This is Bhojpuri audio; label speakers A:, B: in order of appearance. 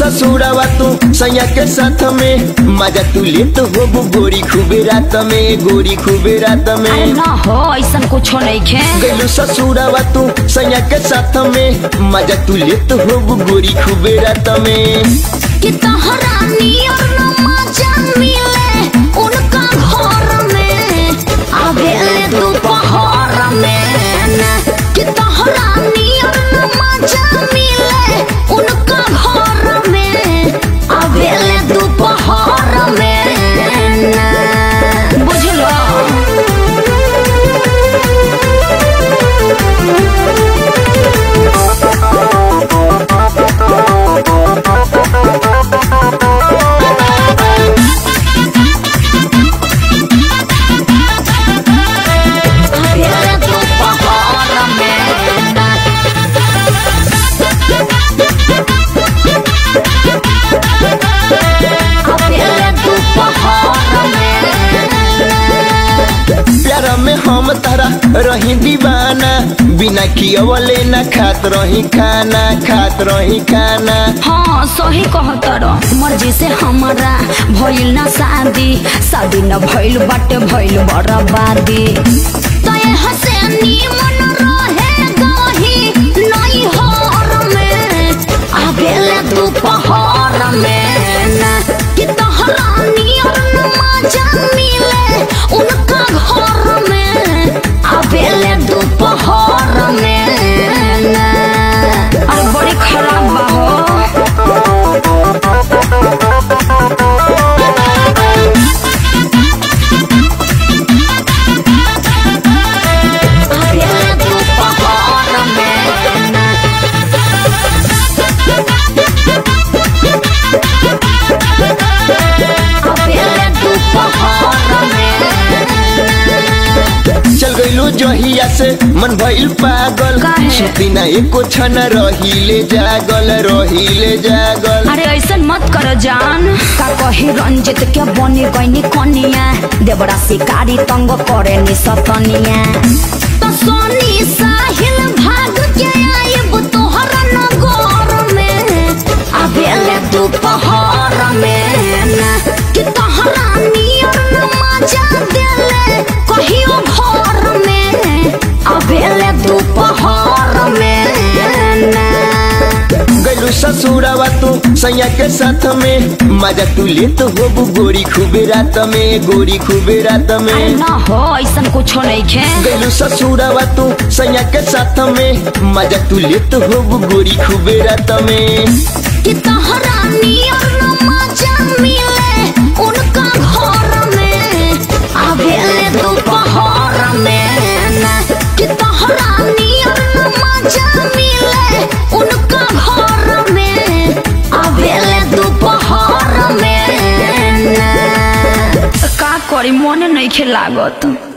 A: ससुरावा तू सैया के साथ में मजा तू ले तो हो गोरी खूबे रात में गोरी खूबे रात में।
B: अरे ना हो ऐसा कुछ नहीं खे
A: गलू ससुरावा तू सैया के साथ में मजा तू ले तो हो गोरी खूबे रात में।
B: कि तहरा नियर न मजा मिले उनका घर में आवेले दोपहर में ना। कि तहरा नियर न मजा मिले उनका घर में आवेले दोपहर में ना। बुझलो
A: हम तारा रही दीवाना बिना खियवले न खात रही खाना खात रही खाना।
B: हाँ सही कहतरो मर्जी से हमारा भइल ना शादी शादी न भइल बाटे भइल बर्बादी। तो यहाँ से निमन रहे गही नहीं हर में आवेले दोपहर में ना। कि तहरा नियर न मजा मिले उनका घर में आवेले दोपहर में ना। अरे बड़ी खराब बा हो आवेले दोपहर में ना। आवेले दोपहर में
A: चल गइलो जहिया से मन भइल पागल सुती ना एको क्षण रहिले जागल।
B: अरे ऐसा मत कर जान का कही रंजित के बनी गईनी कनिया देवरा शिकारी तंग करे नि सतनिया। तो सोनी साहिल भाग के आइब तोहर नगर में आवेले दोपहर में ना। कि तहरा नियर न मजा देले कहियो घर में आवेले दोपहर में ना।
A: गलू ससुरावा तू सैया के साथ में मजा तू ले तो हो गोरी खूबे रात में गोरी खूबे रात में।
B: अरे ना हो ऐसा कुछ नहीं खे
A: गलू ससुरावा तू सैया के साथ में मजा तू ले तो हो गोरी खूबे रात में।
B: कि तहरा नियर न मजा मिले उनका घर में आवेले दोपहर में ना। कि तहरा नियर न मजा मिले उनका घर में आवेले दोपहर में ना। का करी मन नहीं खे लागत।